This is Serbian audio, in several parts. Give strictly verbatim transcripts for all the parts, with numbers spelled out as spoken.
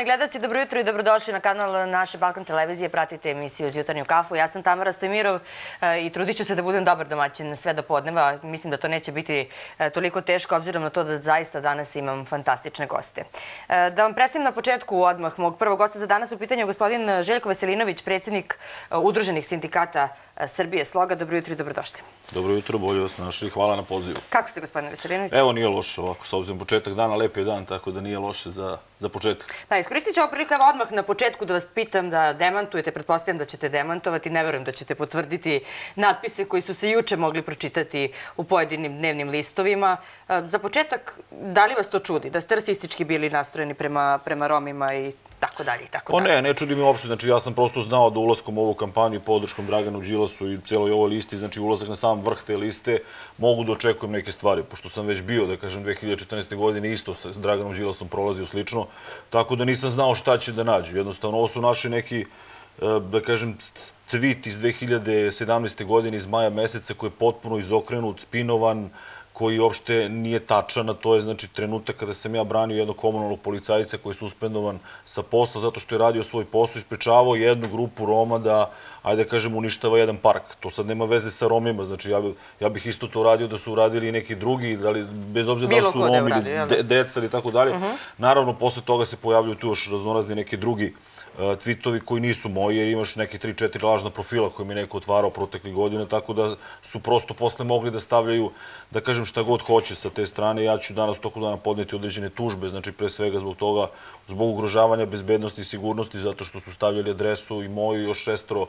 gledalci, dobro jutro i dobrodošli na kanal naše Balkan televizije. Pratite emisiju uz jutarnju kafu. Ja sam Tamara Stojmirov i trudit ću se da budem dobar domaćin sve do podneva. Mislim da to neće biti toliko teško, obzirom na to da zaista danas imam fantastične goste. Da vam predstavim na početku odmah mog prvog gosta za danas. U pitanju je gospodin Željko Veselinović, predsjednik Udruženih sindikata Srbije Sloga. Dobro jutro i dobrodošli. Dobro jutro, bolje vas našli. Hvala na pozivu. Kako ste, gospodine Veselinović? Evo, nije loše ovako, s obzirom početak dana, lep je dan, tako da nije loše za, za početak. Da, iskoristit ću ovo priliku evo odmah na početku da vas pitam da demantujete, pretpostavljam da ćete demantovati, ne verujem da ćete potvrditi natpise koji su se juče mogli pročitati u pojedinim dnevnim listovima. Za početak, da li vas to čudi, da ste rasistički bili nastrojeni prema, prema Romima i tako dalje i tako dalje? Pa ne, ne čudi mi uopšte, znači ja sam prosto znao da ulaskom u ovu kampanju i podrškom Draganu Đilasu i cijeloj ovoj listi, znači ulazak na sam vrh te liste, mogu da očekujem neke stvari, pošto sam već bio, da kažem, dve hiljade četrnaeste. godine isto sa Draganom Đilasom prolazio slično, tako da nisam znao šta će da nađu. Jednostavno, ovo su naši neki, da kažem, tweet iz dve hiljade sedamnaeste. godine iz maja meseca koji je potpuno izokrenut, spinovan, koji uopšte nije tačan, a to je znači trenutak kada sam ja branio jednog komunalnog policajca koji je suspendovan sa posla zato što je radio svoj posao i sprečavao jednu grupu Roma da, ajde da kažem, uništava jedan park. To sad nema veze sa Romima, znači ja, ja bih isto to uradio da su uradili i neki drugi, da li, bez obzira da li su Romi ili deca ili tako dalje. Naravno, posle toga se pojavljuju tu još raznorazni neki drugi tweetovi koji nisu moji, jer imaš neke tri četiri lažna profila koje mi je neko otvarao proteklih godina, tako da su prosto posle mogli da stavljaju, da kažem, šta god hoće sa te strane. Ja ću danas tokom dana podneti određene tužbe, znači pre svega zbog toga, zbog ugrožavanja bezbednosti i sigurnosti, zato što su stavljali adresu i moju još šestoro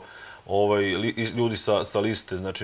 ljudi sa liste, znači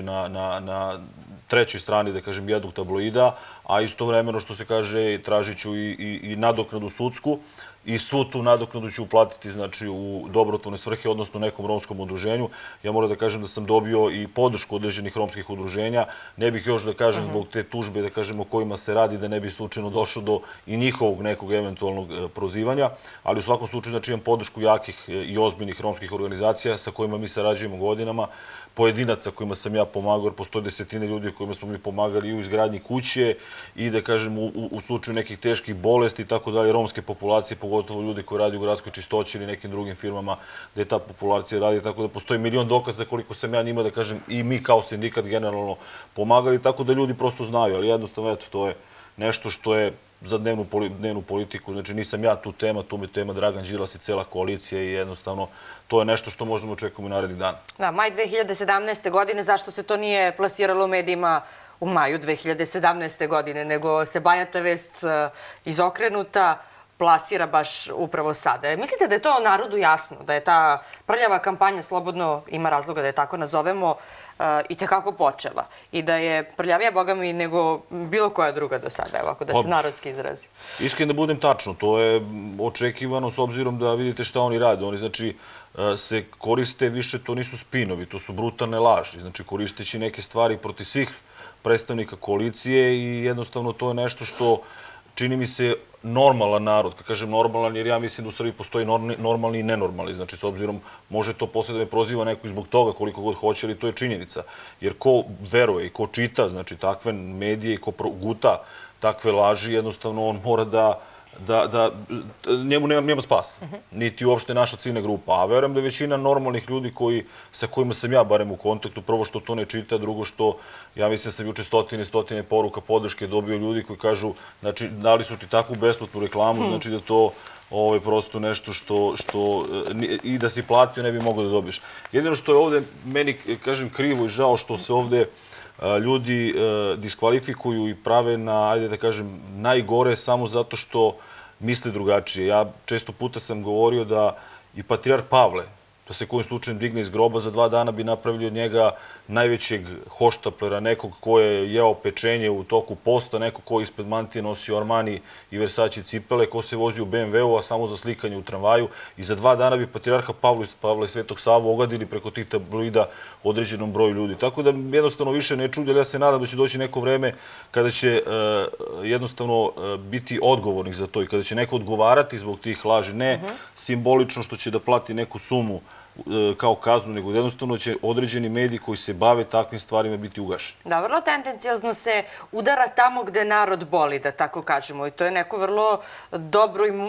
na trećoj strani, da kažem, jednog tabloida, a istovremeno, što se kaže, tražit ću i nadoknadu sudsku, i svu tu nadoknadu ću uplatiti, znači, u dobrotvorne svrhe, odnosno nekom romskom udruženju. Ja moram da kažem da sam dobio i podršku određenih romskih udruženja. Ne bih još da kažem zbog te tužbe, da kažem o kojima se radi, da ne bi slučajno došlo do i njihovog nekog eventualnog prozivanja, ali u svakom slučaju, znači, imam podršku jakih i ozbiljnih romskih organizacija sa kojima mi sarađujemo godinama, pojedinaca kojima sam ja pomagao, jer postoje desetine ljudi kojima smo mi pomagali i u izgradnji kuće i, da kažem, u slučaju nekih teških bolesti i tako dalje, romske populacije, pogotovo ljudi koji radi u gradskoj čistoći ili nekim drugim firmama gde ta populacija radi, tako da postoji milion dokaza koliko sam ja njima, da kažem, i mi kao sindikat generalno pomagali, tako da ljudi prosto znaju, ali jednostavno, eto, to je nešto što je za dnevnu politiku, znači nisam ja tu tema, tu mi tema Dragan Đilas i cela koalicija i jednostavno to je nešto što možemo očekujemo i narednih dana. Da, maj dve hiljade sedamnaeste. godine, zašto se to nije plasiralo u medijima u maju dve hiljade sedamnaeste. godine, nego se bajata vest izokrenuta plasira baš upravo sada. Mislite da je to narodu jasno, da je ta prljava kampanja, slobodno ima razloga da je tako nazovemo, i tekako počela i da je prljavija, boga mi, nego bilo koja druga do sada, evo, ako da se narodski izrazi? Iskreno da budem tačno, to je očekivano s obzirom da vidite šta oni rade. Oni, znači, se koriste više, to nisu spinovi, to su brutalne laži, znači koristeći neke stvari protiv svih predstavnika koalicije i jednostavno to je nešto što čini mi se normalan narod. Kad kažem normalan, jer ja mislim da u Srbiji postoji normalni i nenormalni. Znači, s obzirom, može to posle da me proziva neko i zbog toga koliko god hoće, ali to je činjenica. Jer ko veruje i ko čita, znači, takve medije i ko guta takve laži, jednostavno on mora da da njemu nema spas, niti uopšte naša ciljna grupa. A verujem da je većina normalnih ljudi sa kojima sam ja barem u kontaktu, prvo što to ne čita, drugo što ja mislim da sam juče stotine i stotine poruka podrške dobio ljudi koji kažu, znači, dali su ti takvu besplatnu reklamu, znači da to je prosto nešto što i da si platio ne bi mogao da dobiješ. Jedino što je ovde meni, kažem, krivo i žao što se ovde ljudi diskvalifikuju i prave na, ajde da kažem, najgore samo zato što misle drugačije. Ja često puta sam govorio da i patrijarh Pavle, da se kojim slučajem digne iz groba, za dva dana bi napravili od njega najvećeg hoštaplera, nekog ko je jeo pečenje u toku posta, nekog ko je ispred mantije nosio Armani i Versace cipele, ko se vozi u be em veu, a samo za slikanje u tramvaju. I za dva dana bi patrijarha Pavla i Svetog Savu ogadili preko tih tabloida određenom broju ljudi. Tako da jednostavno više ne čudi, ali ja se nadam da će doći neko vreme kada će jednostavno biti odgovornih za to i kada će neko odgovarati zbog tih laži. Ne simbolično što će da plati neku sumu kao kaznu, nego jednostavno će određeni mediji koji se bave takvim stvarima biti ugašeni. Da, vrlo tendencijozno se udara tamo gde narod boli, da tako kažemo. I to je neko vrlo dobro i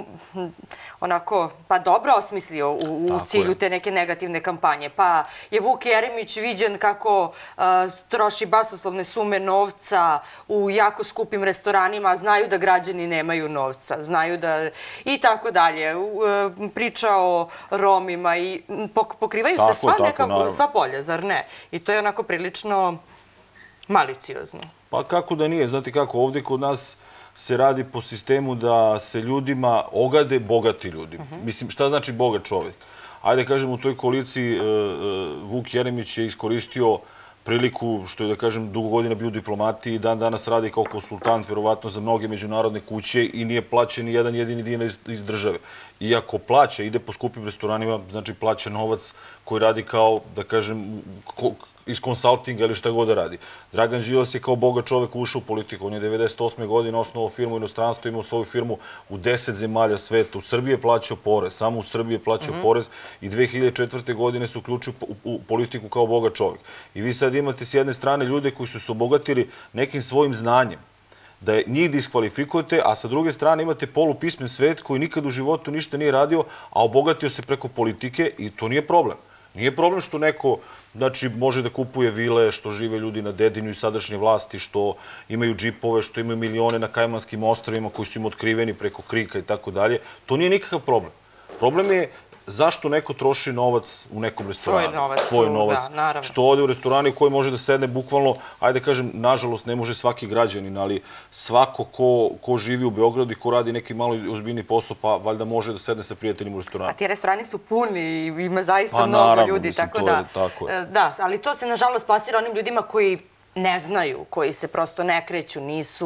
onako, pa dobro osmislio u cilju te neke negativne kampanje. Pa je Vuk Jeremić viđen kako troši basoslovne sume novca u jako skupim restoranima, znaju da građani nemaju novca, znaju da i tako dalje. Priča o Romima i pokrivaju se sva neka, sva polja, zar ne? I to je onako prilično maliciozno. Pa kako da nije? Znate kako, ovdje kod nas se radi po sistemu da se ljudima ogade bogati ljudi. Mislim, šta znači bogat čovjek? Ajde kažem, u toj koaliciji Vuk Jeremić je iskoristio priliku, što je da kažem dugo godina bio u diplomatiji i dan danas radi kao konsultant, verovatno za mnoge međunarodne kuće i nije plaćen ni jedan jedini dinar iz države. Iako plaća, ide po skupim restoranima, znači plaća novac koji radi kao, da kažem, iz konsultinga ili šta god da radi. Dragan Đilas je kao bogat čovek ušao u politiku. On je devedeset osme godine osnovao firmu u inostranstvu, imao svoju firmu u deset zemalja sveta. U Srbiji je plaćao porez, samo u Srbiji je plaćao porez i dve hiljade četvrte godine se uključio u politiku kao bogat čovek. I vi sad imate s jedne strane ljude koji su se obogatili nekim svojim znanjem, da njih diskvalifikujete, a sa druge strane imate polupismen svet koji nikad u životu ništa nije radio, a obogatio se preko politike i to nije problem. Nije problem što neko znači, može da kupuje vile, što žive ljudi na Dedinju i sadašnje vlasti, što imaju džipove, što imaju milione na Kajmanskim ostrvima koji su im otkriveni preko krika i tako dalje. To nije nikakav problem. Problem je zašto neko troši novac u nekom restoranu. Svoj novac. Svoj novac. Što ode u restoranu koji može da sedne bukvalno, ajde kažem, nažalost ne može svaki građanin, ali svako ko živi u Beogradu i ko radi neki malo ozbiljni posao, pa valjda može da sedne sa prijateljima u restoranu. A ti restorani su puni i ima zaista mnogo ljudi. Pa naravno, tako je. Da, ali to se nažalost plasira onim ljudima koji ne znaju, koji se prosto ne kreću,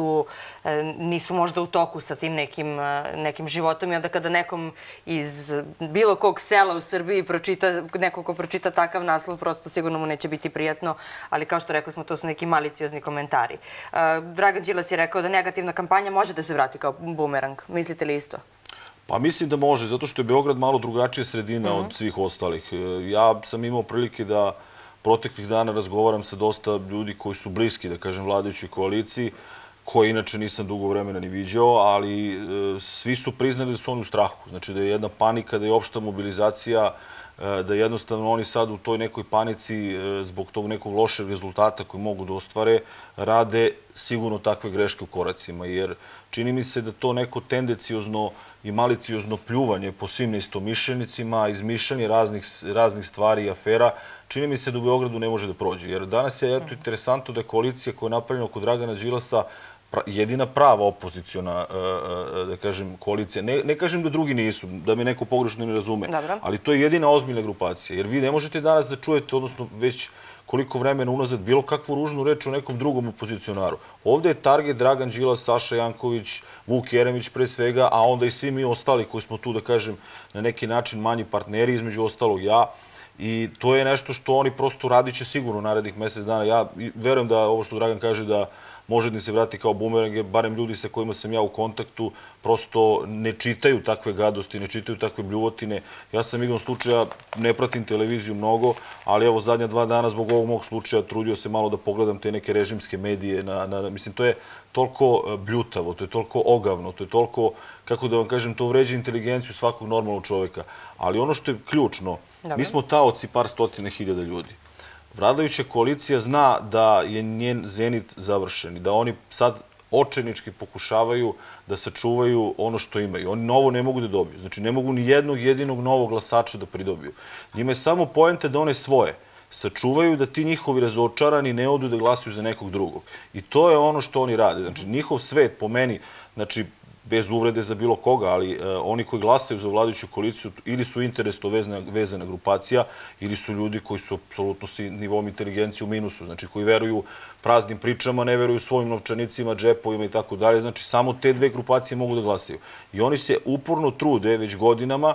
nisu možda u toku sa tim nekim životom i onda kada nekom iz bilo kog sela u Srbiji neko ko pročita takav naslov, prosto sigurno mu neće biti prijatno, ali kao što rekao smo, to su neki maliciozni komentari. Dragan Đilas je rekao da negativna kampanja može da se vrati kao bumerang. Mislite li isto? Pa mislim da može, zato što je Beograd malo drugačija sredina od svih ostalih. Ja sam imao prilike da proteklih dana razgovaram sa dosta ljudi koji su bliski, da kažem, vladajućoj koaliciji, koje inače nisam dugo vremena ni viđao, ali svi su priznali da su oni u strahu. Znači da je jedna panika, da je opšta mobilizacija, da jednostavno oni sad u toj nekoj panici zbog tog nekog lošeg rezultata koji mogu da ostvare, rade sigurno takve greške u koracima. Jer čini mi se da to neko tendencijozno i maliciozno pljuvanje po svim neistomišljenicima, izmišljanje raznih stvari i afera, čini mi se da u Beogradu ne može da prođe. Jer danas je interesantno da je koalicija koja je napravljena oko Dragana Đilasa jedina prava opozicijona, da kažem, koalicija. Ne kažem da drugi nisu, da me neko pogrešno ne razume, ali to je jedina ozbiljna grupacija. Jer vi ne možete danas da čujete, odnosno već koliko vremena unazad, bilo kakvu ružnu reč o nekom drugom opozicionaru. Ovde je target Dragan Đilas, Saša Janković, Vuk Jeremić pre svega, a onda i svi mi ostali koji smo tu, da kažem, na neki način manji partneri, između ostalog ja. I to je nešto što oni prosto radit će sigurno narednih mesec dana. Ja verujem da ovo što Dragan kaže da može da se vrati kao bumerang, jer barem ljudi sa kojima sam ja u kontaktu prosto ne čitaju takve gadosti, ne čitaju takve bljuvotine. Ja sam igrom slučaja, ne pratim televiziju mnogo, ali evo zadnja dva dana zbog ovog mog slučaja trudio se malo da pogledam te neke režimske medije. Mislim, to je toliko bljutavo, to je toliko ogavno, to je toliko, kako da vam kažem, to vređa inteligenciju svakog normalnog čoveka. Ali ono što je ključno, mi smo taoci par stotine hiljada ljudi. Vladajuća koalicija zna da je njen zenit završen i da oni sad očajnički pokušavaju da sačuvaju ono što imaju. Oni novo ne mogu da dobiju. Znači, ne mogu ni jednog jedinog novog glasača da pridobiju. Njima je samo poenta da one svoje sačuvaju, da ti njihovi razočarani ne odu da glasuju za nekog drugog. I to je ono što oni rade. Znači, njihov svet, po meni, znači, bez uvrede za bilo koga, ali oni koji glasaju za vladajuću koaliciju ili su interesno vezana grupacija ili su ljudi koji su apsolutno s nivom inteligencije u minusu, znači koji veruju praznim pričama, ne veruju svojim novčanicima, džepovima i tako dalje. Znači samo te dve grupacije mogu da glasaju. I oni se uporno trude već godinama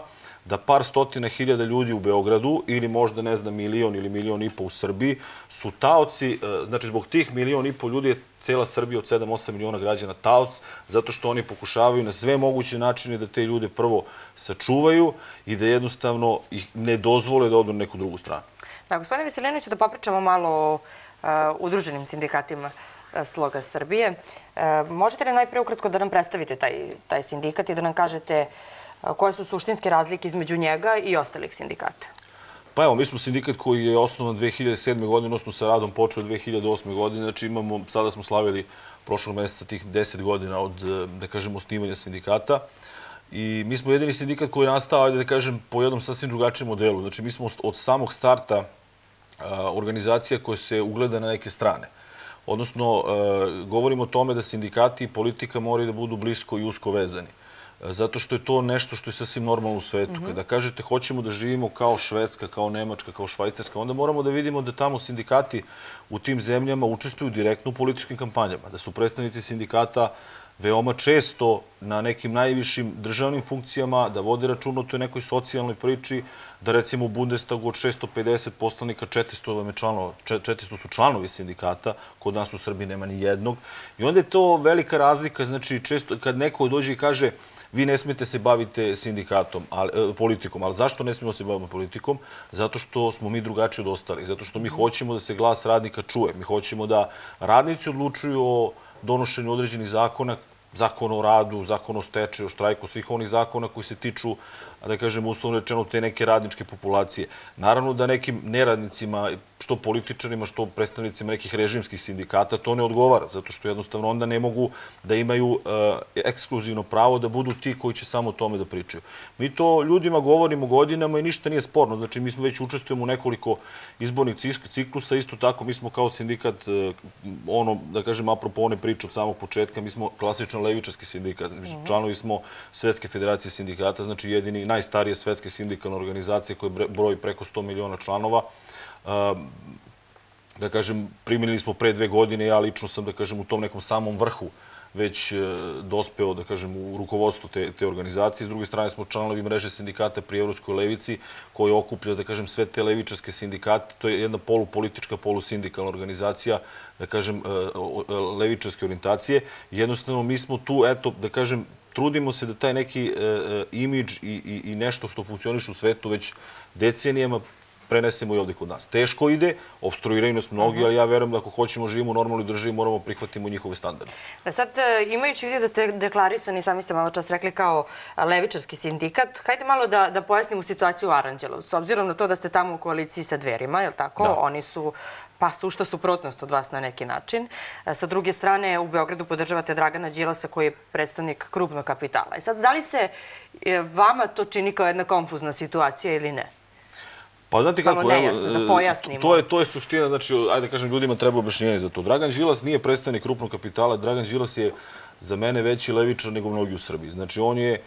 da par stotina hiljada ljudi u Beogradu ili možda, ne znam, milion ili milion i po u Srbiji su taoci, znači zbog tih milion i po ljudi je cela Srbija od sedam osam miliona građana taoc, zato što oni pokušavaju na sve moguće načine da te ljude prvo sačuvaju i da jednostavno ih ne dozvole da odu na neku drugu stranu. Da, gospodine Veselinoviću, da popričamo malo o udruženim sindikatima Sloga Srbije. Možete li najprije ukratko da nam predstavite taj sindikat i da nam kažete koje su suštinske razlike između njega i ostalih sindikata? Pa evo, mi smo sindikat koji je osnovan dve hiljade sedme. godine, odnosno sa radom počeo dve hiljade osme. godine. Znači imamo, sada smo slavili prošlog meseca tih deset godina od, da kažem, osnivanja sindikata. I mi smo jedini sindikat koji je nastao, ajde da kažem, po jednom sasvim drugačijem modelu. Znači mi smo od samog starta organizacija koja se ugleda na neke strane. Odnosno, govorimo o tome da sindikati i politika moraju da budu blisko i usko vezani. Zato što je to nešto što je sasvim normalno u svetu. Kada kažete hoćemo da živimo kao Švedska, kao Nemačka, kao Švajcarska, onda moramo da vidimo da tamo sindikati u tim zemljama učestvuju direktno u političkim kampanjama. Da su predstavnici sindikata veoma često na nekim najvišim državnim funkcijama, da vode račun o toj nekoj socijalnoj priči, da recimo u Bundestagu od šesto pedeset poslanika četiristo su članovi sindikata, kod nas u Srbiji nema ni jednog. I onda je to velika razlika, znači često kad neko dođe i kaže vi ne smijete se baviti sindikatom, politikom, ali zašto ne smijemo se baviti politikom? Zato što smo mi drugačiji od ostalih, zato što mi hoćemo da se glas radnika čuje, mi hoćemo da radnici odlučuju o donošenju određenih zakona, zakon o radu, zakon o stečaju, o štrajku, svih onih zakona koji se tiču, da kažem, uslovno rečeno, te neke radničke populacije. Naravno da nekim neradnicima, što političarima, što predstavnicima nekih režimskih sindikata, to ne odgovara, zato što jednostavno onda ne mogu da imaju ekskluzivno pravo da budu ti koji će samo o tome da pričaju. Mi to ljudima govorimo godinama i ništa nije sporno. Znači, mi smo već učestvujemo u nekoliko izbornih ciklusa. Isto tako, mi smo kao sindikat, ono, da kažem, apropo one priče od samog početka, mi smo klasičan levičarski sindikat. Članovi smo Svetske federacije sindikata, znači jedini najstarije svetske sindikalne organizacije koje broji preko sto miliona članova. Da kažem, primili smo pre dve godine, ja lično sam, da kažem, u tom nekom samom vrhu već dospeo, da kažem, u rukovodstvu te organizacije. S druge strane smo članovi mreže sindikata pri Evropskoj levici, koji okuplja, da kažem, sve te levičarske sindikate. To je jedna polupolitička, polusindikalna organizacija, da kažem, levičarske orijentacije. Jednostavno, mi smo tu, eto, da kažem, trudimo se da taj neki imidž i nešto što funkcioniše u svetu već decenijama prenesemo i ovdje kod nas. Teško ide, obstruiraju nas mnogi, ali ja verujem da ako hoćemo živimo u normalnoj državi, moramo prihvatimo njihove standarde. Sad, imajući u vidu da ste deklarisani, sami ste malo čas rekli, kao levičarski sindikat, hajde malo da pojasnimo situaciju u Aranđelovcu. S obzirom na to da ste tamo u koaliciji sa Dverima, je li tako? Oni su pa sušta suprotnost od vas na neki način. Sa druge strane, u Beogradu podržavate Dragana Đilasa koji je predstavnik krupnog kapitala. I sad, da li se vama to čini kao jedna konfuzna situacija ili ne? Pa znate kako, da pojasnimo. To je suština, znači, ajde kažem, ljudima treba objašnjenje za to. Dragan Đilas nije predstavnik krupnog kapitala, Dragan Đilas je za mene veći levičar nego mnogi u Srbiji. Znači, on je,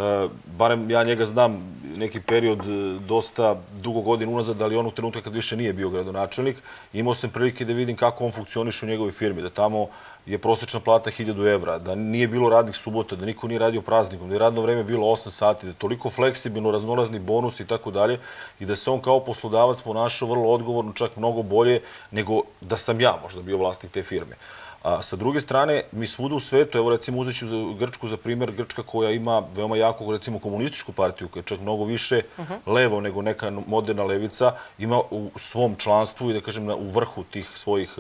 barem ja njega znam neki period dosta dugo godina unazad, ali on u trenutku kad više nije bio gradonačelnik, imao sam prilike da vidim kako on funkcioniše u njegovoj firmi, da tamo je prosječna plata hiljadu evra, da nije bilo radnih subota, da niko nije radio praznikom, da je radno vreme bilo osam sati, da je toliko fleksibilno, raznolazni bonus i tako dalje i da se on kao poslodavac ponašao vrlo odgovorno, čak mnogo bolje nego da sam ja možda bio vlasnik te firme. A sa druge strane, mi svuda u svetu, evo recimo uzet ću Grčku za primjer, Grčka koja ima veoma jako, recimo, komunističku partiju, koja je čak mnogo više levo nego neka moderna levica, ima u svom članstvu i, da kažem, u vrhu tih svojih,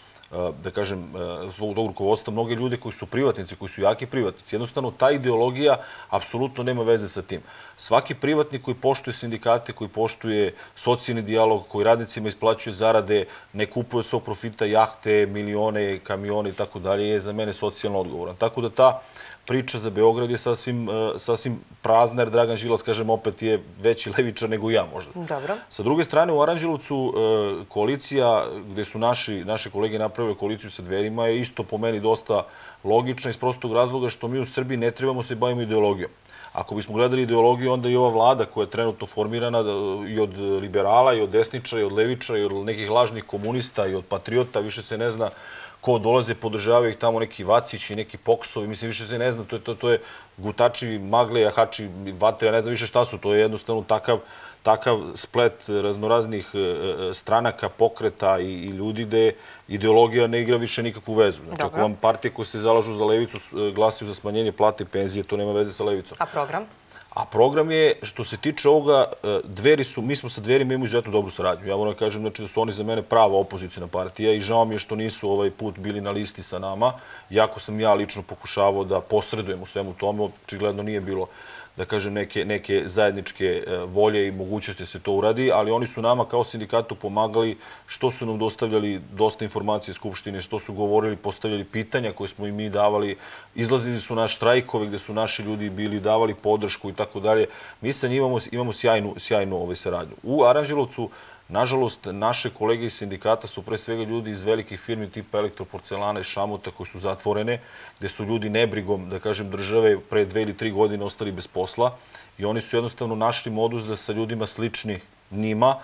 da kažem, svog rukovodstva mnoge ljude koji su privatnici, koji su jaki privatnici. Jednostavno, ta ideologija apsolutno nema veze sa tim. Svaki privatnik koji poštuje sindikate, koji poštuje socijalni dijalog, koji radnicima isplaćuje zarade, ne kupuje od svog profita jahte, milione, kamione i tako dalje, je za mene socijalno odgovoran. Tako da ta priča za Beograd je sasvim prazna, jer Dragan Đilas, kažem, opet je veći levičar nego ja možda. Dobro. Sa druge strane, u Aranđelovcu koalicija, gde su naše kolege napravili koaliciju sa Dverima, je isto po meni dosta logična iz prostog razloga što mi u Srbiji ne trebamo se bavimo ideologijom. Ako bismo gledali ideologiju, onda i ova vlada koja je trenutno formirana i od liberala, i od desničara, i od levičara, i od nekih lažnih komunista, i od patriota, više se ne zna ko dolaze, podržavaju ih tamo neki Vacići, neki Poksovi, mislim, više se ne zna, to je, to, to je gutači, magle, jahači, vatre, ja ne znam više šta su, to je jednostavno takav, takav splet raznoraznih stranaka, pokreta i, i ljudi gde ideologija ne igra više nikakvu vezu. Znači, ako vam partije koje se zalažu za levicu glasaju za smanjenje plate i penzije, to nema veze sa levicom. A program? A program je, što se tiče ovoga, Dveri su, mi smo sa Dverima imamo izuzetno dobru saradnju. Ja moram da kažem znači, da su oni za mene prava opozicijna partija i žao mi je što nisu ovaj put bili na listi sa nama, iako sam ja lično pokušavao da posredujem u svemu tome, očigledno nije bilo da kažem, neke, neke zajedničke volje i mogućnosti da se to uradi, ali oni su nama kao sindikatu pomagali što su nam dostavljali dosta informacije Skupštine, što su govorili, postavljali pitanja koje smo i mi davali, izlazili su na štrajkove gde su naši ljudi bili, davali podršku i tako dalje. Mi sa njima imamo, imamo sjajnu, sjajnu ovaj saradnju. U Aranđelovcu, nažalost, naše kolege iz sindikata su pre svega ljudi iz velikih firmi tipa Elektroporcelana i Šamota koji su zatvorene, gde su ljudi nebrigom, da kažem, države pre dve ili tri godine ostali bez posla i oni su jednostavno našli modus da sa ljudima slični njima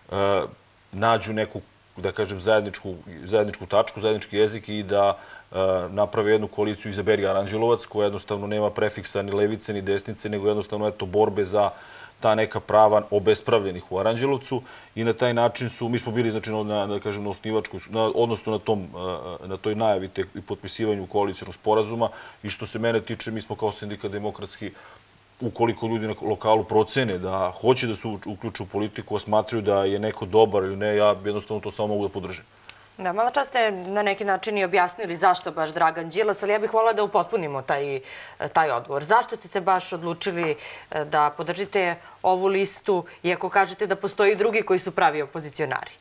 nađu neku, da kažem, zajedničku, zajedničku tačku, zajednički jezik i da naprave jednu koaliciju Izaberi Aranđelovac koja jednostavno nema prefiksa ni levice ni desnice, nego jednostavno eto borbe za ta neka prava obespravljenih u Aranđelovcu i na taj način su, mi smo bili znači na, da kažem, na osnivačkoj, odnosno na tom, na toj najavi i potpisivanju koalicijnog sporazuma i što se mene tiče, mi smo kao sindikat demokratski, ukoliko ljudi na lokalu procene da hoće da se uključe u politiku, a smatraju da je neko dobar ili ne, ja jednostavno to samo mogu da podržim. Da, malo čas ste na neki način i objasnili zašto baš Dragan Đilas, ali ja bih voljela da upotpunimo taj, taj odgovor. Zašto ste se baš odlučili da podržite ovu listu, iako kažete da postoji drugi koji su pravi opozicionari?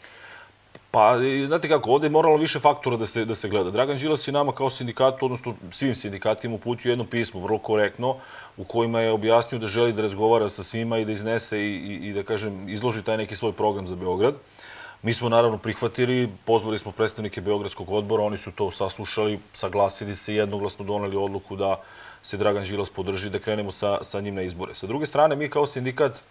Pa, znate kako, ovde je moralo više faktora da se, da se gleda. Dragan Đilas je nama kao sindikatu, odnosno svim sindikatima uputio jedno pismo, vrlo korektno, u kojima je objasnio da želi da razgovara sa svima i da iznese i, i, i da kažem, izloži taj neki svoj program za Beograd. Mi smo naravno prihvatili, pozvali smo predstavnike Beogradskog odbora, oni su to saslušali, saglasili se i jednoglasno doneli odluku da se Dragan Đilas podrži, da krenemo sa, sa njim na izbore. Sa druge strane, mi kao sindikat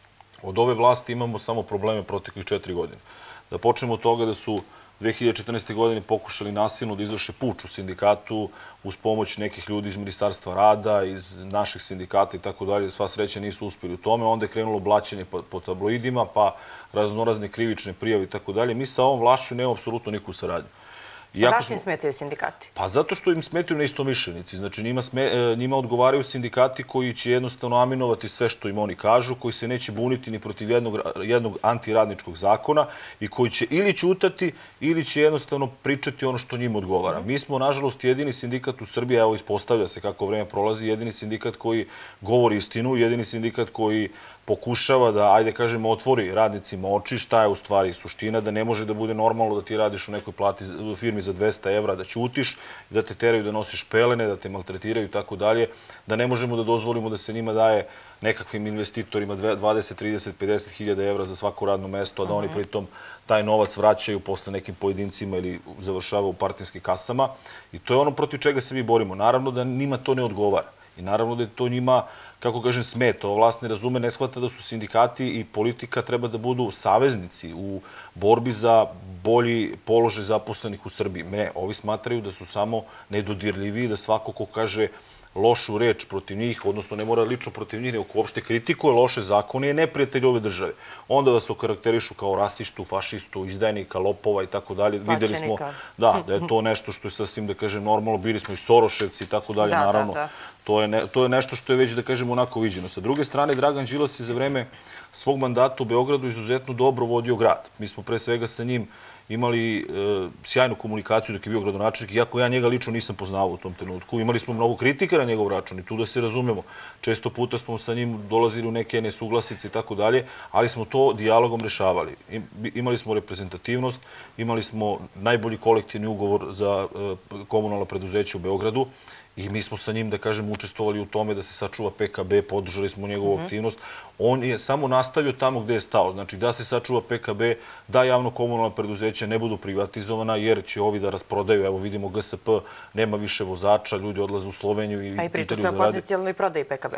od ove vlasti imamo samo probleme proteklih četiri godine. Da počnemo od toga da su dve hiljade četrnaeste. godine pokušali nasilno da izvrše puč u sindikatu uz pomoć nekih ljudi iz Ministarstva rada, iz naših sindikata i tako dalje. Sva sreća nisu uspjeli u tome. Onda je krenulo blaćenje po, po tabloidima, pa raznorazne krivične prijave i tako dalje. Mi sa ovom vlašću nemamo apsolutno nikakvu saradnju. Zašto im smetaju sindikati? Pa zato što im smetaju neistomišljenici. Znači njima, sme, njima odgovaraju sindikati koji će jednostavno aminovati sve što im oni kažu, koji se neće buniti ni protiv jednog, jednog antiradničkog zakona i koji će ili ćutati ili će jednostavno pričati ono što njima odgovara. Mi smo, nažalost, jedini sindikat u Srbiji, evo ispostavlja se kako vreme prolazi, jedini sindikat koji govori istinu, jedini sindikat koji pokušava da, ajde kažemo, otvori radnicima oči šta je u stvari suština, da ne može da bude normalno da ti radiš u nekoj plati u firmi za dvesta evra, da ćutiš, da te teraju da nosiš pelene, da te maltretiraju i tako dalje, da ne možemo da dozvolimo da se njima daje nekakvim investitorima dvadeset, trideset, pedeset hiljada evra za svako radno mesto, a da oni pritom taj novac vraćaju posle nekim pojedincima ili završava u partijskim kasama. I to je ono protiv čega se mi borimo. Naravno da njima to ne odgovara. I naravno da je to njima, kako kažem, smeta. Ova vlast ne razume, ne shvata da su sindikati i politika treba da budu saveznici u borbi za bolji položaj zaposlenih u Srbiji. Ne, ovi smatraju da su samo nedodirljivi, da svako ko kaže lošu reč protiv njih, odnosno ne mora lično protiv njih, nego ko uopšte kritikuje loše zakone, je neprijatelj ove države. Onda vas okarakterišu kao rasistu, fašistu, izdajnika, lopova i tako dalje. Videli smo da, da je to nešto što je sasvim, da kažem, normalno. Bili smo i Soroševci i tako dalje, naravno. To je, ne, to je nešto što je već, da kažem, onako viđeno. Sa druge strane, Dragan Đilas je za vreme svog mandata u Beogradu izuzetno dobro vodio grad. Mi smo pre svega sa njim imali e, sjajnu komunikaciju dok je bio gradonačelnik, iako ja njega lično nisam poznavao u tom trenutku. Imali smo mnogo kritika na njegov račun i tu da se razumemo. Često puta smo sa njim dolazili u neke nesuglasice i tako dalje, ali smo to dijalogom rešavali. I, imali smo reprezentativnost, imali smo najbolji kolektivni ugovor za e, komunalno preduzeće u Beogradu i mi smo sa njim, da kažem, učestvovali u tome da se sačuva P K B, podržali smo njegovu aktivnost. On je samo nastavio tamo gde je stao. Znači, da se sačuva P K B, da javno-komunalna preduzeća ne budu privatizovana, jer će ovi da rasprodaju. Evo, vidimo G S P, nema više vozača, ljudi odlaze u Sloveniju. I a i priča se o potencijalnoj prodaji P K B-a.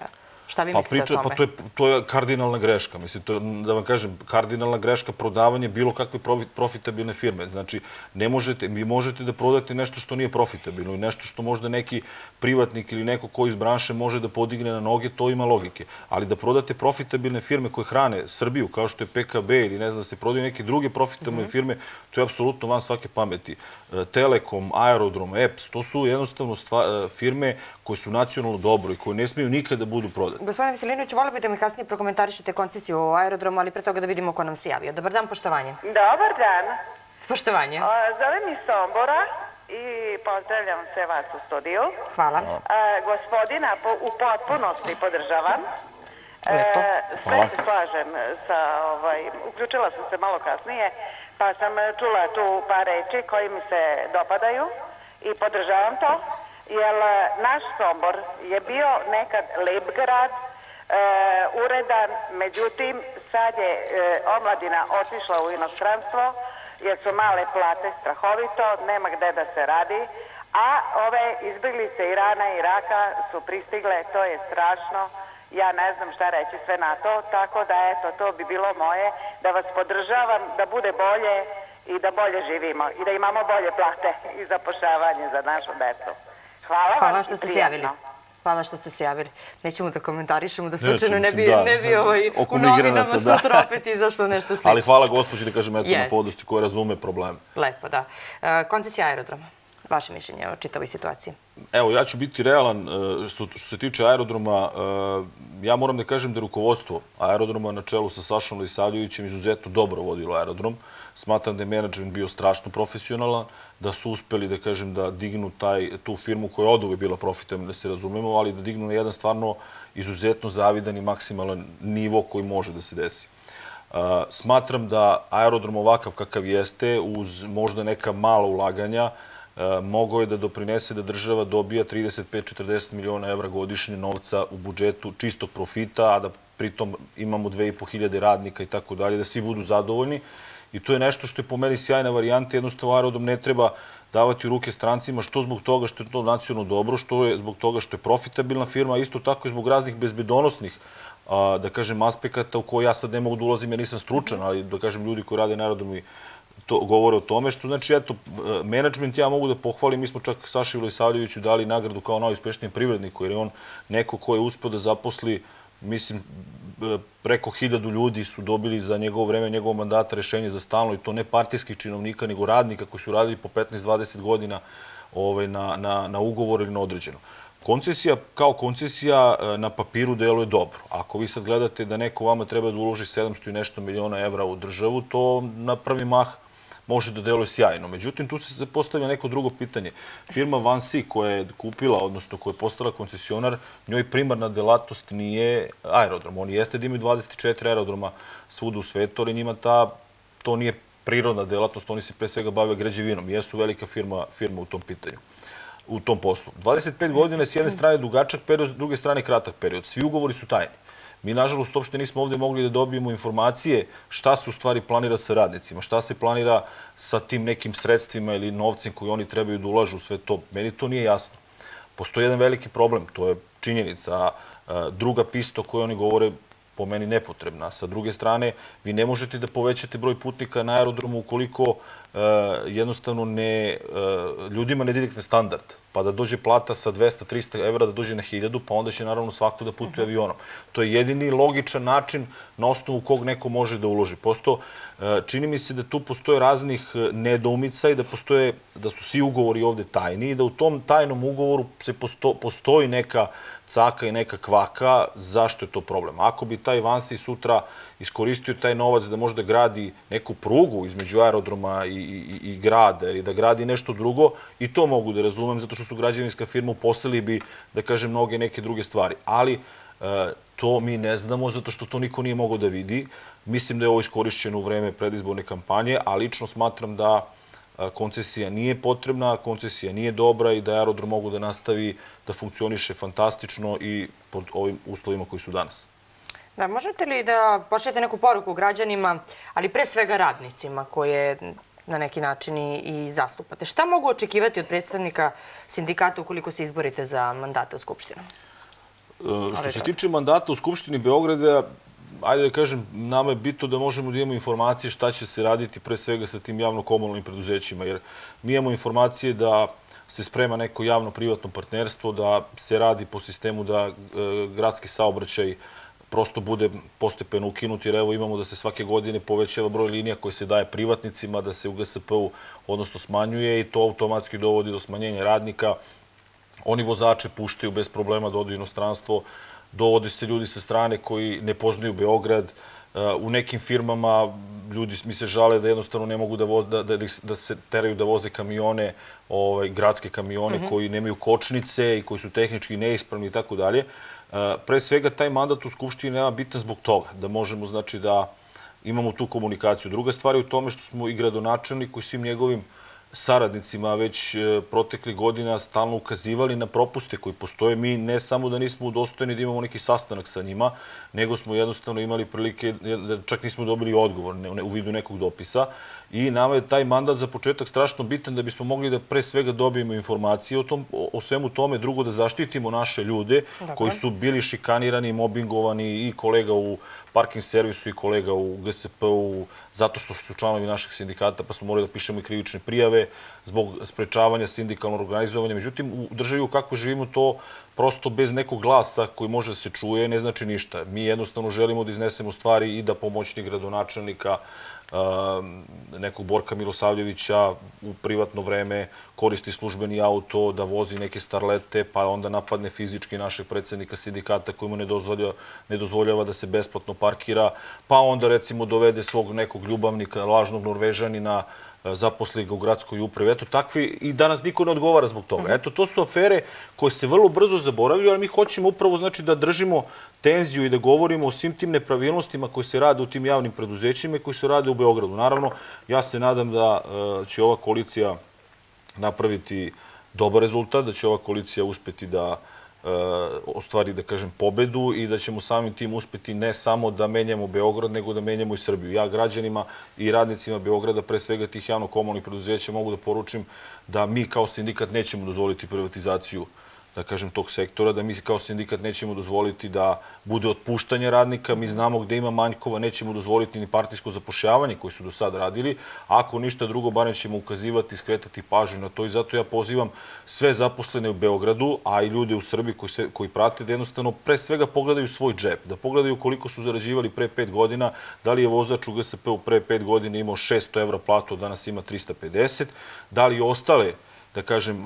Šta vi mislite o tome? Pa to je kardinalna greška. Mislim, da vam kažem, kardinalna greška prodavanje bilo kakve profitabilne firme. Znači, ne možete, vi možete da prodate nešto što nije profitabilno i nešto što možda neki privatnik ili neko ko iz branše može da podigne na noge, to ima logike. Ali da prodate profitabilne firme koje hrane Srbiju, kao što je P K B ili ne znam da se prodaju neke druge profitabilne firme, to je apsolutno van svake pameti. Telekom, Aerodrom, E P S, to su jednostavno firme koje su nacionalno dobro i koje ne smiju nikada da budu prodate. Gospodine Veselinoviću, volio bih da mi kasnije prokomentarišete koncesiju o aerodromu, ali pre toga da vidimo ko nam se javio. Dobar dan, poštovanje. Dobar dan. Poštovanje. Zovem iz Sombora i pozdravljam sve vas u studiju. Hvala. Gospodina u potpunosti podržavam. Sve se slažem sa, uključila sam se malo kasnije, pa sam čula tu par reči koji mi se dopadaju i podržavam to. Jer naš Sombor je bio nekad lep grad, uredan, međutim sad je omladina otišla u inostranstvo jer su male plate strahovito, nema gde da se radi, a ove izbjeglice Irana i Iraka su pristigle, to je strašno, ja ne znam šta reći sve na to, tako da eto, to bi bilo moje, da vas podržavam, da bude bolje i da bolje živimo i da imamo bolje plate i zapošljavanje za našu decu. Hvala, Hvala što ste se javili. Hvala što ste se javili. Nećemo da komentarišemo, da slučajno ne bi u novinama sutra opet izašlo nešto slično. Ali hvala gospođi da kažem eto na podršci koja razume probleme. Lepo, da. Koncesija aerodroma. Vaše mišljenje o čitavoj situaciji? Evo, ja ću biti realan. Što se tiče aerodroma, ja moram da kažem da je rukovodstvo aerodroma na čelu sa Sašom Lisavljevićem izuzetno dobro vodilo aerodrom. Smatram da je menadžment bio strašno profesionalan, da su uspeli, da kažem, da dignu tu firmu koja je od uvek bila profitabilna, da se razumemo, ali da dignu na jedan stvarno izuzetno zavidan i maksimalan nivo koji može da se desi. Smatram da aerodrom ovakav kakav jeste, uz možda neka mala ulaganja, mogao je da doprinese da država dobija trideset pet do četrdeset miliona evra godišnje novca u budžetu čistog profita, a da pritom imamo dve i po hiljade radnika i tako dalje, da svi budu zadovoljni. I to je nešto što je po meni sjajna varijanta. Jednostavno, aerodrom ne treba davati u ruke strancima, što zbog toga što je to nacionalno dobro, što je zbog toga što je profitabilna firma, a isto tako i zbog raznih bezbedonosnih, da kažem, aspekata u koje ja sad ne mogu da ulazim, jer nisam stručan, ali da kažem, ljudi koji rade na aerodromu govore o tome, što znači, eto, menadžment ja mogu da pohvalim, mi smo čak Saši Vlisavljeviću dali nagradu kao najuspešnijem privredniku, jer je on neko ko je uspeo da zaposli, mislim, preko hiljadu ljudi su dobili za njegovo vreme, njegovog mandata rešenje za stalno, i to ne partijskih činovnika, nego radnika koji su radili po petnaest do dvadeset godina na ugovor ili na određeno. Koncesija kao koncesija na papiru deluje dobro. Ako vi sad gledate da neko vama treba da uloži sedamsto i nešto miliona evra u državu, to na prvi mah može da deluje sjajno. Međutim, tu se postavlja neko drugo pitanje. Firma Vansi koja je kupila, odnosno koja je postala koncesionar, njoj primarna delatnost nije aerodrom. Oni jeste da imaju dvadeset četiri aerodroma svuda u svetu, ali njima to nije prirodna delatnost, oni se pre svega bave građevinom. Jesu velika firma u tom pitanju, u tom poslu. dvadeset pet godina je s jedne strane dugačak period, s druge strane kratak period. Svi ugovori su tajni. Mi, nažalost, uopšte nismo ovde mogli da dobijemo informacije šta se u stvari planira sa radnicima, šta se planira sa tim nekim sredstvima ili novcem koji oni trebaju da ulažu u sve to. Meni to nije jasno. Postoji jedan veliki problem, to je činjenica. Druga pista o kojoj oni govore, po meni nepotrebna. Sa druge strane, vi ne možete da povećate broj putnika na aerodromu ukoliko jednostavno ljudima ne digne standard, pa da dođe plata sa dvesta do trista evra da dođe na hiljadu, pa onda će naravno svako da putuje avionom. To je jedini logičan način na osnovu kog neko može da uloži. Prosto, čini mi se da tu postoje raznih nedoumica i da postoje, da su svi ugovori ovde tajni i da u tom tajnom ugovoru postoji neka caka i neka kvaka. Zašto je to problem? Ako bi taj Vansi sutra iskoristio taj novac da možda gradi neku prugu između aerodroma i grada ili da gradi nešto drugo, i to mogu da razumem, zato što su građevinska firma, uposlili bi, da kažem, mnoge neke druge stvari. Ali to mi ne znamo, zato što to niko nije mogao da vidi. Mislim da je ovo iskorišćeno u vreme predizborne kampanje, a lično smatram da koncesija nije potrebna, koncesija nije dobra i da aerodrom mogu da nastavi da funkcioniše fantastično i pod ovim uslovima koji su danas. Da, možete li da pošaljete neku poruku građanima, ali pre svega radnicima koje na neki način i zastupate? Šta mogu očekivati od predstavnika sindikata ukoliko se izborite za mandate u Skupštinu? Što se tiče mandata u Skupštini Beograda, ajde da kažem, nama je bitno da možemo da imamo informacije šta će se raditi pre svega sa tim javno-komunalnim preduzećima, jer mi imamo informacije da se sprema neko javno-privatno partnerstvo, da se radi po sistemu da gradski saobraćaj prosto bude postepeno ukinut, jer evo imamo da se svake godine povećava broj linija koje se daje privatnicima, da se u G S P-u odnosno smanjuje i to automatski dovodi do smanjenja radnika. Oni vozače puštaju bez problema da odu u inostranstvo, dovode se ljudi sa strane koji ne poznaju Beograd. U nekim firmama ljudi mi se žale da jednostavno ne mogu da se teraju da voze kamione, gradske kamione koji nemaju kočnice i koji su tehnički neispravni i tako dalje. Pre svega, taj mandat u Skupštini nema bitan zbog toga, da možemo, znači, da imamo tu komunikaciju. Druga stvar je u tome što smo i gradonačelnik koji svim njegovim saradnicima već proteklih godina stalno ukazivali na propuste koji postoje. Mi ne samo da nismo udostojeni da imamo neki sastanak sa njima, nego smo jednostavno imali prilike, čak nismo dobili odgovor u vidu nekog dopisa. I nama je taj mandat za početak strašno bitan da bismo mogli da pre svega dobijemo informacije o svemu tome, drugo da zaštitimo naše ljude koji su bili šikanirani, mobingovani i kolega u parking servisu i kolega u G S P-u zato što su članovi naših sindikata, pa smo morali da pišemo i krivične prijave zbog sprečavanja sindikalnog organizovanja. Međutim, u državi u kakvoj živimo to prosto bez nekog glasa koji može da se čuje ne znači ništa. Mi jednostavno želimo da iznesemo stvari i da pomoćnik gradonačelnika nekog Borka Milosavljevića u privatno vreme koristi službeni auto, da vozi neke starlete, pa onda napadne fizički našeg predsjednika sindikata koji mu ne dozvoljava da se besplatno parkira, pa onda recimo dovede svog nekog ljubavnika, lažnog Norvežanina, zaposli ga u gradskoj upravi. Eto, takvi, i danas niko ne odgovara zbog toga. Eto, to su afere koje se vrlo brzo zaboravljaju, ali mi hoćemo upravo, znači, da držimo tenziju i da govorimo o svim tim nepravilnostima koji se rade u tim javnim preduzećima i koji se rade u Beogradu. Naravno, ja se nadam da će ova koalicija napraviti dobar rezultat, da će ova koalicija uspeti da ostvari, da kažem, pobedu i da ćemo samim tim uspeti ne samo da menjamo Beograd, nego da menjamo i Srbiju. Ja građanima i radnicima Beograda, pre svega tih javno-komunalnih preduzeća, mogu da poručim da mi kao sindikat nećemo dozvoliti privatizaciju, da kažem, tog sektora, da mi kao sindikat nećemo dozvoliti da bude otpuštanje radnika. Mi znamo gde ima manjkova, nećemo dozvoliti ni partijsko zapošljavanje koje su do sad radili. Ako ništa drugo, barem ćemo ukazivati, skretati pažnju na to i zato ja pozivam sve zaposlene u Beogradu, a i ljude u Srbiji koji prate, da jednostavno pre svega pogledaju svoj džep, da pogledaju koliko su zarađivali pre pet godina, da li je vozač u G S P-u pre pet godina imao šesto evra platu, danas ima trista pedeset, da li ostale da kažem,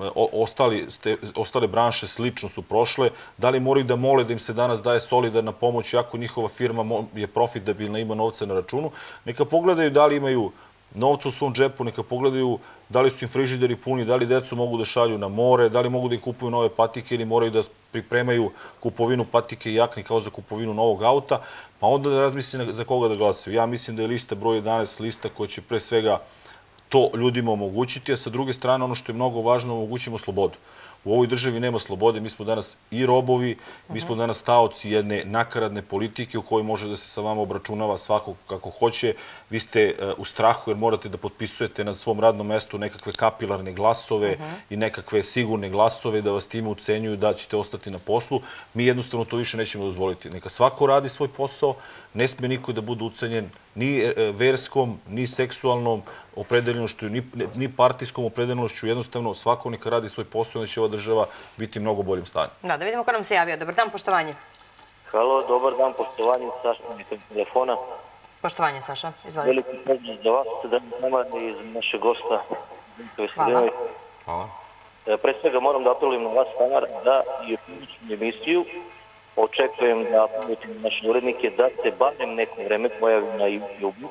ostale branše slično su prošle, da li moraju da mole da im se danas daje solidarna pomoć, iako njihova firma je profitabilna, ima novca na računu, neka pogledaju da li imaju novca u svom džepu, neka pogledaju da li su im frižideri puni, da li decu mogu da šalju na more, da li mogu da im kupuju nove patike ili moraju da pripremaju kupovinu patike i jakni kao za kupovinu novog auta, pa onda da razmisli za koga da glasaju. Ja mislim da je lista broj jedanaest lista koja će pre svega to ljudima omogućiti, a sa druge strane ono što je mnogo važno, omogućimo slobodu. U ovoj državi nema slobode, mi smo danas i robovi, mi smo danas taoci jedne nakaradne politike u kojoj može da se sa vama obračunava svako kako hoće. Vi ste u strahu jer morate da potpisujete na svom radnom mestu nekakve kapilarne glasove i nekakve sigurne glasove da vas time ucenjuju da ćete ostati na poslu. Mi jednostavno to više nećemo dozvoliti. Neka svako radi svoj posao, ne sme niko da bude ucenjen ni verskom, ni seksualnom opredeljenošću, ni partijskom opredeljenošću. Jednostavno, svako neka radi svoj posao, onda će ova država biti u mnogo boljem stanju. Da, da vidimo ko nam se javio. Dobar dan, poštovanje. Halo, dobar dan, poštovanje. Saša, mi telefona. Poštovanje, Saša, izvolite. Veliki pozdrav za vas, da nama iz našeg gosta. Hvala. Hvala. Pre svega moram da apelujem na vas, Tamara, da i u ključnu emisiju očekujem da apelujem naše urednike da se barem neko vreme pojavi na YouTube-u.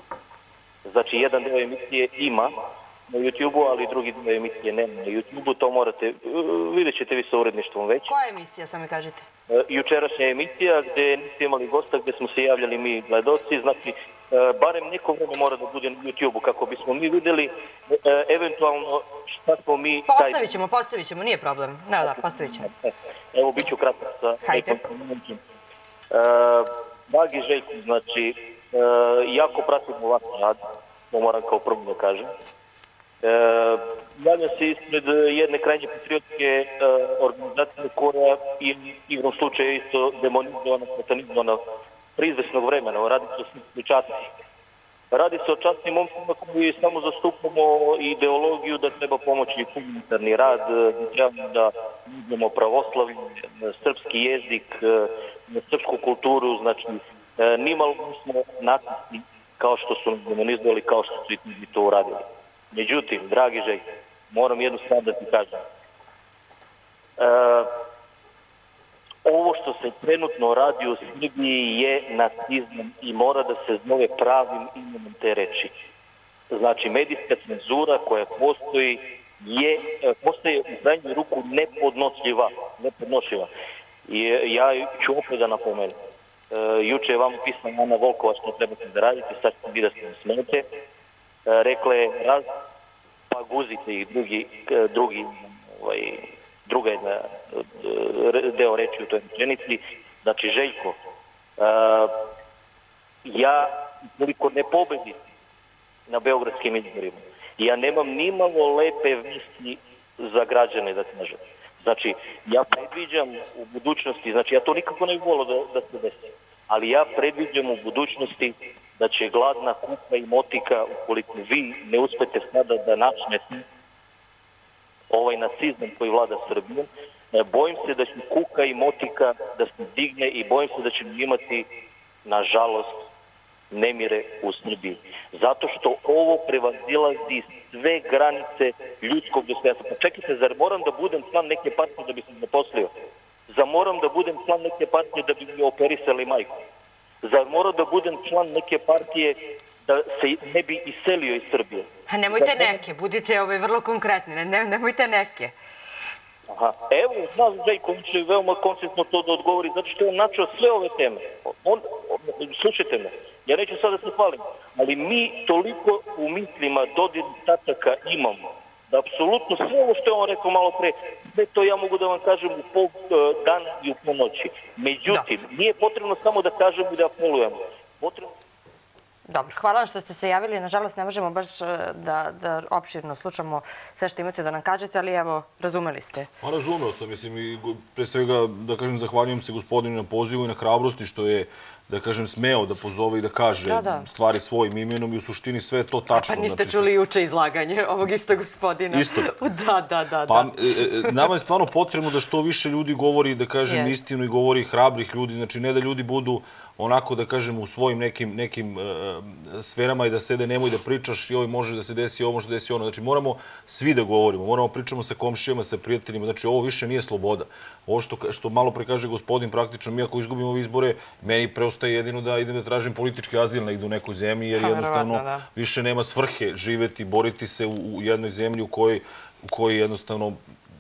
Znači, jedan deo emisije ima na YouTube-u, ali drugi deo emisije nema na YouTube-u. To morate, vidjet ćete vi sa uredništvom već. Koja emisija, samo mi kažete? Jučerašnja emisija gde niste imali gosta, gde smo se javljali mi gledoci. Znači, barem neko vreme mora da bude na YouTube-u kako bismo mi videli eventualno šta smo mi... Postavit ćemo, postavit ćemo, nije problem. Da, da, postavit ćemo. Evo, bit ću kratak sa nekom komentom. Dragi Željko, znači, jako pratimo vaš rad, to moram kao prvo da kažem. Ja postavlja se ispred jedne krajnje patriotske organizacije koja je igrom slučaja isto demonizovana, satanizovana izvesnog vremena. Radi se o srpskoj časti. Radi se o častnim momcima koji samo zastupamo ideologiju da treba pomoći humanitarni rad, da trebamo da uzmemo pravoslavlje, srpski jezik, srpsku kulturu, znači nimalo smo nacisti kao što su nas demonizovali, kao što su i to uradili. Međutim, dragi Željko, moram jednu stvar da ti kažem. Ovo što se trenutno radi u Srbiji je nacizam i mora da se zove pravim imenom te reči. Znači, medijska cenzura koja postoji je, postaje u krajnju ruku nepodnošljiva. nepodnošljiva. I ja ću opet da napomenem. Juče je vam pisala Ana Volkova što trebate da radite, sad ćete vi da se smete. Rekla je raz, pa guzite ih drugi, drugi ovaj, druga jedna deo reči u toj rečenici. Znači, Željko, ja, koliko ne pobedim na beogradskim izborima, ja nemam nimalo lepe vesti za građane, da kažem. Znači, ja predviđam u budućnosti, znači ja to nikako ne bih volio da, da se desi, ali ja predviđam u budućnosti da će gladna kuka i motika, ukoliko vi ne uspete sada da načnete ovaj nacizam koji vlada Srbijom, bojim se da će kuka i motika da se digne i bojim se da ćemo imati, nažalost, nemire u Srbiji. Zato što ovo prevazilazi sve granice ljudskog dostojanstva. Pa čekajte, zar moram da budem član neke partije da bi se zaposlio? Zar moram da budem član neke partije da bi mi operisali majku? Zar moram da budem član neke partije da se ne bi iselio iz Srbije? A nemojte neke, budite ove vrlo konkretni, ne, nemojte neke. Aha. Evo, znaš, Željko, on će veoma koncentno to da odgovori, zato što je on načeo sve ove teme. On, slušajte me, ja neću sad da se hvalim, ali mi toliko u mislima dodirnih tačaka imamo, da apsolutno sve ovo što je on rekao malo pre, sve to ja mogu da vam kažem u pol dana i u pol noći. Međutim, nije potrebno samo da kažemo i da apelujemo. Potrebno... Dobro, hvala vam što ste se javili. Nažalost, ne možemo baš da, da opširno slušamo sve što imate da nam kažete, ali evo, razumeli ste. Pa razumeo sam, mislim, i pre svega, da kažem, zahvaljujem se gospodinu na pozivu i na hrabrosti što je, da kažem, smeo da pozove i da kaže da, da. stvari svojim imenom i u suštini sve je to tačno. Pa niste znači, čuli juče izlaganje ovog istog gospodina. Isto? Da, da, da. Pa da. E, nama je stvarno potrebno da što više ljudi govori, da kažem, yes. istinu i govori hrabrih ljudi, znači ne da ljudi budu onako, da kažem, u svojim nekim, nekim uh, sferama i da sede nemoj da pričaš i ovo može da se desi, ovo može da desi ono. Znači moramo svi da govorimo, moramo pričamo sa komšijama, sa prijateljima, znači ovo više nije sloboda. Ovo što, što malo pre kaže gospodin, praktično mi ako izgubimo ove izbore, meni preostaje jedino da idem da tražim politički azil negdje u nekoj zemlji, jer jednostavno da. više nema svrhe živeti, boriti se u, u jednoj zemlji u kojoj, u kojoj jednostavno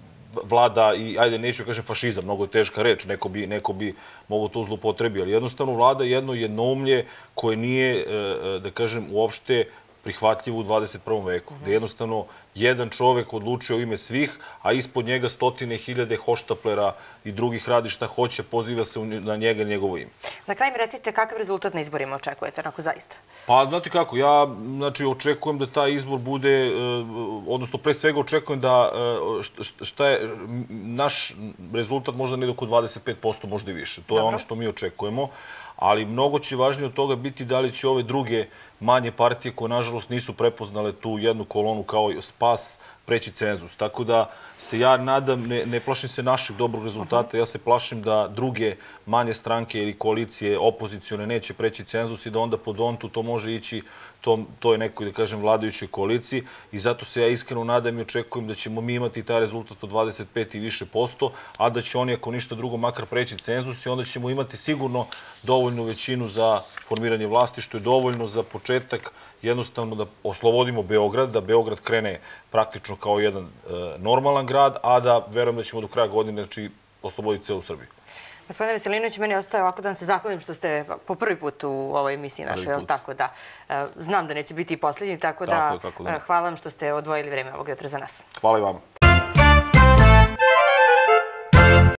vlada i, ajde, neću kažem fašizam, mnogo je teška reč, neko bi, neko bi mogo to zlopotrebi, ali jednostavno vlada jedno jednoumlje koje nije, da kažem, uopšte prihvatljivo u dvadeset prvom veku. Da jednostavno jedan čovek odlučio u ime svih, a ispod njega stotine hiljade hoštaplera i drugih radi šta hoće, poziva se na njega i njegovo ime. Za kraj mi recite kakav rezultat na izborima očekujete, onako zaista? Pa, znate kako, ja znači, očekujem da taj izbor bude, odnosno pre svega očekujem da šta je, naš rezultat možda ne oko dvadeset pet posto, možda i više. To je ono što mi očekujemo. Ali mnogo će važnije od toga biti da li će ove druge manje partije koje, nažalost, nisu prepoznale tu jednu kolonu kao spas preći cenzus. Tako da se ja nadam, ne, ne plašim se naših dobrog rezultata, ja se plašim da druge manje stranke ili koalicije opozicione neće preći cenzus i da onda po dontu to može ići to, to je nekoj, da kažem, vladajućoj koaliciji i zato se ja iskreno nadam i očekujem da ćemo mi imati taj rezultat od dvadeset pet i više posto, a da će oni, ako ništa drugo, makar preći cenzus i onda ćemo imati sigurno dovoljnu većinu za formiranje vlasti, što je dovoljno za početak jednostavno da oslobodimo Beograd, da Beograd krene praktično kao jedan e, normalan grad, a da verujem da ćemo do kraja godine znači, osloboditi celu Srbiju. Gospodine Veselinović, meni ostaje ovako da vam se zahvalim što ste po prvi put u ovoj emisiji našoj, tako da znam da neće biti i posljednji, tako da hvala vam što ste odvojili vreme ovog jutra za nas. Hvala i vama.